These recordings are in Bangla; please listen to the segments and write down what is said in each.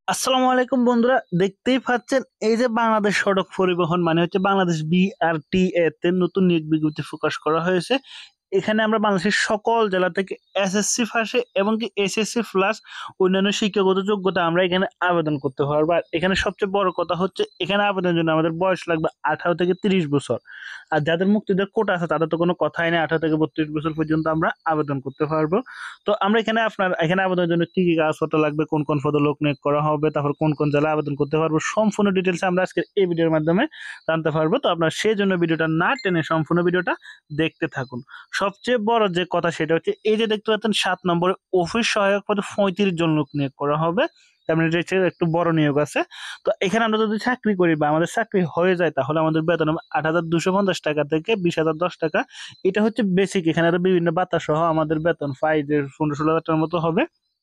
আসসালামু আলাইকুম বন্ধুরা, দেখতেই পাচ্ছেন এই যে বাংলাদেশ সড়ক পরিবহন মানে হচ্ছে বাংলাদেশ বিআরটিএ তে নতুন নিয়োগ বিজ্ঞপ্তি প্রকাশ করা হয়েছে। এখানে আমরা বাংলাদেশের সকল জেলা থেকে এসএসসি পাশে এবং কি এসএসসি প্লাস অন্যান্য শিক্ষাগত যোগ্যতা আমরা এখানে আবেদন করতে পারবো। আর এখানে সবচেয়ে বড় কথা হচ্ছে এখানে আবেদনের জন্য আমাদের বয়স লাগবে 18 থেকে 30 বছর। আর যাদের মুক্তিযোদ্ধার কোটা আছে তাদের তো কোনো কথাই নেই, 18 থেকে 32 বছর পর্যন্ত আমরা আবেদন করতে পারবো। তো আমরা এখানে আবেদনের জন্য কি কি কাগজপত্র লাগবে, কোন কোন পদে লোক নিয়োগ করা হবে, তারপর কোন কোন জেলায় আবেদন করতে পারবো, সম্পূর্ণ ডিটেলস আমরা আজকে এই ভিডিওর মাধ্যমে জানতে পারবো। তো আপনার সেই জন্য ভিডিওটা না টেনে সম্পূর্ণ ভিডিওটা দেখতে থাকুন। সবচেয়ে বড় যে কথা সেটা হচ্ছে এই যে দেখতে পাচ্ছেন 7 নম্বরে অফিস সহায়ক পদে 35 জন লোক নিয়োগ করা হবে। তার মানে এটা হচ্ছে একটু বড় নিয়োগ আছে। তো এখানে আমরা যদি চাকরি করি বা আমাদের চাকরি হয়ে যায় তাহলে আমাদের বেতন হবে 8,250 টাকা থেকে 20,010 টাকা। এটা হচ্ছে বেসিক। এখানে আরো বিভিন্ন ভাতা সহ আমাদের বেতন 15-16 হাজার টাকার মতো হবে।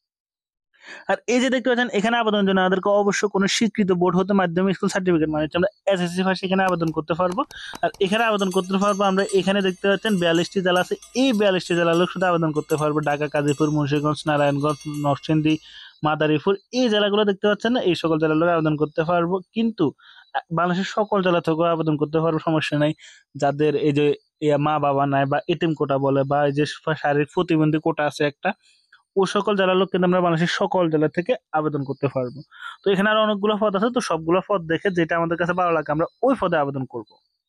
আর এই যে দেখতে পাচ্ছেন এখানে আবেদনের জন্য আমাদেরকে অবশ্যই কোনো স্বীকৃত বোর্ড হতে মাধ্যমিক স্কুল সার্টিফিকেট মানে হচ্ছে আমরা এসএসসি পাশে এখানে আবেদন করতে পারবো। আর এখানে আবেদন করতে পারবো আমরা এখানে দেখতে পাচ্ছেন 42টি জেলা আছে। এই 42টি জেলার লোক শুধু আবেদন করতে পারবো। ঢাকা, গাজীপুর, মুন্সিগঞ্জ, নারায়ণগঞ্জ, নরসিংদী, মাদারীপুর এই জেলাগুলো দেখতে পাচ্ছেন না, এই সকল জেলার লোক আবেদন করতে পারবো। কিন্তু বাংলাদেশের সকল জেলা থেকেও আবেদন করতে পারবো, সমস্যা নাই। যাদের এই যে মা বাবা নাই বা এতিম কোটা বলে বা এই যে শারীরিক প্রতিবন্ধী কোটা আছে একটা, ও সকল জেলার লোক কিন্তু আমরা বাংলাদেশের সকল জেলা থেকে আবেদন করতে পারবো। তো এখানে আরো অনেকগুলো পদ আছে, তো সবগুলো পদ দেখে যেটা আমাদের কাছে ভালো লাগে আমরা ওই পদে আবেদন করব।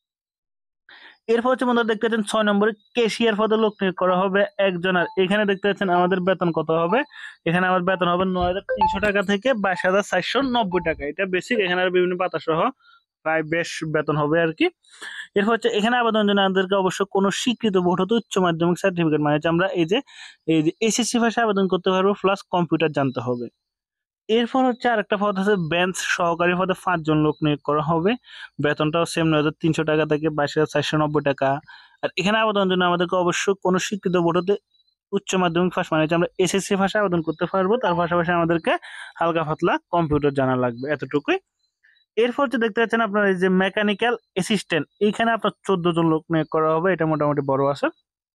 এরপর হচ্ছে বন্ধুরা দেখতে পাচ্ছেন 6 নম্বরে ক্যাশিয়ার পদে লোক নিয়োগ করা হবে একজন। আর এখানে দেখতে পাচ্ছেন আমাদের বেতন কত হবে। এখানে আমার বেতন হবে 9,300 টাকা থেকে 22,490 টাকা। এটা বেসিক। এখানে আর বিভিন্ন পাতা সহ প্রায় বেশ বেতন হবে আর কি। এরপর হচ্ছে এখানে আবেদনের জন্য আমাদেরকে অবশ্যই কোনো স্বীকৃত বোর্ড হতে উচ্চ মাধ্যমিক সার্টিফিকেট মানে হচ্ছে আমরা এই যে এসএসসি ভাষায় আবেদন করতে পারবো, প্লাস কম্পিউটার জানতে হবে। এরপর হচ্ছে আরেকটা পদ আছে বেঞ্চ সহকারী পদে 5 জন লোক নিয়োগ করা হবে। বেতনটাও সেম 9,300 টাকা থেকে 22,490 টাকা। আর এখানে আবেদনের জন্য আমাদেরকে অবশ্যই কোনো স্বীকৃত বোর্ড হতে উচ্চ মাধ্যমিক পাস মানে হচ্ছে আমরা এসএসসি ভাষায় আবেদন করতে পারবো। তার পাশাপাশি আমাদেরকে হালকা পাতলা কম্পিউটার জানা লাগবে, এতটুকুই। এরপর হচ্ছে দেখতে পাচ্ছেন আপনার এই যে মেকানিক্যাল অ্যাসিস্ট্যান্ট, এইখানে আপনার 14 জন লোক নিয়োগ করা হবে। এটা মোটামুটি বড় আছে।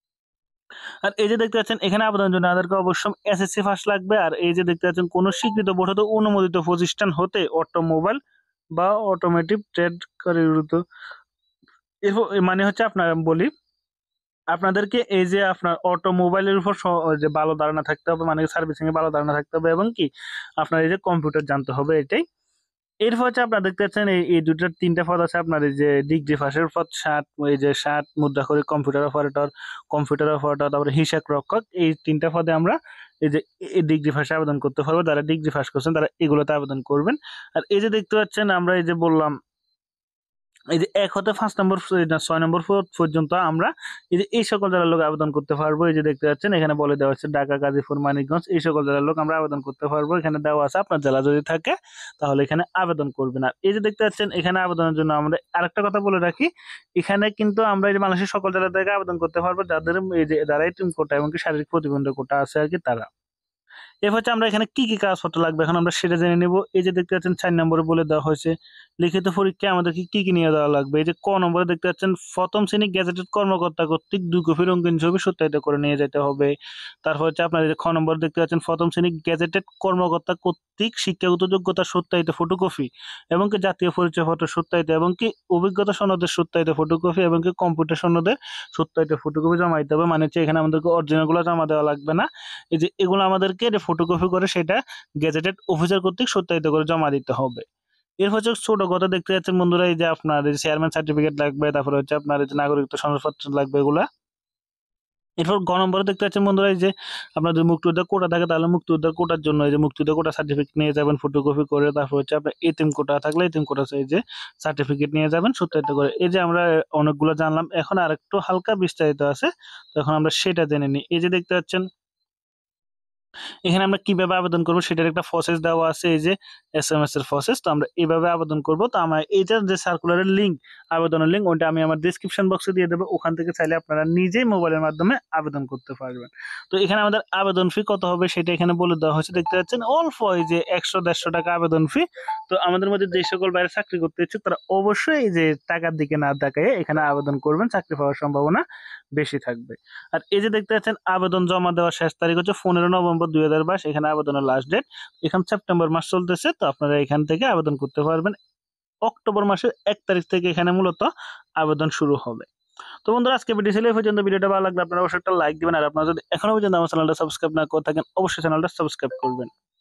আর এই যে দেখতে পাচ্ছেন এখানে আবেদনের জন্য আমাদেরকে অবশ্যই এসএসসি পাস লাগবে। আর এই যে দেখতে পাচ্ছেন কোন স্বীকৃত বোর্ড হতে অনুমোদিত প্রতিষ্ঠান হতে অটোমোবাইল বা অটোমেটিভ ট্রেড কারিগরিত মানে হচ্ছে আপনার বলি আপনাদেরকে এই যে আপনার অটোমোবাইলের উপর যে ভালো ধারণা থাকতে হবে, মানে সার্ভিসিং এ ভালো ধারণা থাকতে হবে এবং কি আপনার এই যে কম্পিউটার জানতে হবে, এটাই। এরপর হচ্ছে আপনারা দেখতে পাচ্ছেন এই দুটার তিনটা পদ আছে আপনার এই যে ডিগ্রি পাশের পদ 60, এই যে 60 মুদ্রাক্ষরিক কম্পিউটার অপারেটর, তারপরে হিসাব রক্ষক। এই তিনটা পদে আমরা এই যে এই ডিগ্রি পাশে আবেদন করতে পারবো। যারা ডিগ্রি পাস করছেন তারা এগুলোতে আবেদন করবেন। আর এই যে দেখতে পাচ্ছেন আমরা এই যে বললাম এই যে 1 হতে 5 নম্বর 6 নম্বর পর্যন্ত আমরা এই যে এই সকল জেলার লোক আবেদন করতে পারবো। এই যে দেখতে পাচ্ছেন এখানে বলে দেওয়া হচ্ছে ঢাকা, গাজীপুর, মানিকগঞ্জ এই সকল জেলার লোক আমরা আবেদন করতে পারবো। এখানে দেওয়া আছে আপনার জেলা যদি থাকে তাহলে এখানে আবেদন করবেন। আর এই যে দেখতে পাচ্ছেন এখানে আবেদনের জন্য আমরা আরেকটা কথা বলে রাখি, এখানে কিন্তু আমরা এই যে বাংলাদেশের সকল জেলা থেকে আবেদন করতে পারবো যাদের এই যে যারা এতিম কোটা এবং কি শারীরিক প্রতিবন্ধী কোটা আছে আর কি তারা। এরপর হচ্ছে আমরা এখানে কি কি কাগজপত্র লাগবে এখন আমরা সেটা জেনে নেব। এই যে দেখতে পাচ্ছেন 4 নম্বরে বলে দেওয়া হয়েছে লিখিত পরীক্ষায় আমাদেরকে কি কি নিয়ে দেওয়া লাগবে। এই যে নম্বরে দেখতে পাচ্ছেন প্রথম শ্রেণী গেজেটেড কর্মকর্তা কর্তৃক 2 কপি রঙিন ছবি সত্যায়িত করে নিয়ে যেতে হবে। তারপর হচ্ছে আপনার এই যে নম্বরে দেখতে পাচ্ছেন প্রথম শ্রেণী গেজেটেড কর্মকর্তা কর্তৃক শিক্ষাগত যোগ্যতা সত্যায়িত ফটোকপি এবং কি জাতীয় পরিচয়পত্র সত্যায়িত এবং কি অভিজ্ঞতা সনদের সত্যায়িত ফটোকপি এবং কি কম্পিউটার সনদের সত্যায়িত ফটোকপি জমা দিতে হবে। মানে হচ্ছে এখানে আমাদেরকে অরিজিনাল গুলো জমা দেওয়া লাগবে না। এই যে এগুলো আমাদেরকে ফটোকপি করে সেটা গেজেটেড অফিসার কর্তৃক সত্যায়িত করে জমা দিতে হবে। এরপর হচ্ছে ছোট কথা দেখতে যাচ্ছেন বন্ধুরা, এই যে আপনার এই চেয়ারম্যান সার্টিফিকেট লাগবে, তারপরে হচ্ছে আপনার এই যে নাগরিকত্ব সনদপত্র লাগবে এগুলা। এরপর নম্বরে দেখতে পাচ্ছেন বন্ধুরা এই যে আপনার যদি মুক্তিযোদ্ধা কোটা থাকে তাহলে মুক্তিযোদ্ধার কোটার জন্য এই যে মুক্তিযোদ্ধা কোটা সার্টিফিকেট নিয়ে যাবেন ফটোকপি করে। তারপর হচ্ছে আপনার এতিম কোটা থাকলে এতিম কোটা এই যে সার্টিফিকেট নিয়ে যাবেন সত্যায়িত করে। এই যে আমরা অনেকগুলো জানলাম, এখন আরেকটু হালকা বিস্তারিত আছে, তো এখন আমরা সেটা জেনে নিই। এই যে দেখতে পাচ্ছেন এখানে আমরা কিভাবে আবেদন করব সেটার একটা প্রসেস দেওয়া আছে, এই যে এসএমএস এর প্রসেস। তো আমরা এইভাবে আবেদন করব। তো আমরা এইটার যে সার্কুলারের লিংক, আবেদনের লিংক, ওটা আমি আমার ডেসক্রিপশন বক্সে দিয়ে দেবো। ওখান থেকে চাইলে আপনারা নিজেই মোবাইলের মাধ্যমে আবেদন করতে পারবেন। তো এখানে আমাদের আবেদন ফি কত হবে সেটা এখানে বলে দেওয়া হয়েছে। দেখতে পাচ্ছেন অল্প, এই যে 100-150 টাকা আবেদন ফি। তো আমাদের মধ্যে যে সকল বাইরে চাকরি করতে ইচ্ছুক তারা অবশ্যই এই যে টাকার দিকে না তাকায় এখানে আবেদন করবেন, চাকরি পাওয়ার সম্ভাবনা বেশি থাকবে। আর এই যে দেখতে পাচ্ছেন আবেদন জমা দেওয়ার শেষ তারিখ হচ্ছে 15 নভেম্বর 2022, এখানে আবেদনের লাস্ট ডেট। এখন সেপ্টেম্বর মাস চলতেছে, তো আপনারা এখান থেকে আবেদন করতে পারবেন। অক্টোবর মাসের 1 তারিখ থেকে এখানে মূলত আবেদন শুরু হবে। তো বন্ধুরা, আজকে ভিডিও ছিল এই পর্যন্ত। ভিডিওটা ভালো লাগলে আপনারা অবশ্যই একটা লাইক দিবেন, আর আপনারা যদি এখনো পর্যন্ত আমার চ্যানেলটা সাবস্ক্রাইব না করে থাকেন অবশ্যই চ্যানেলটা সাবস্ক্রাইব করবেন।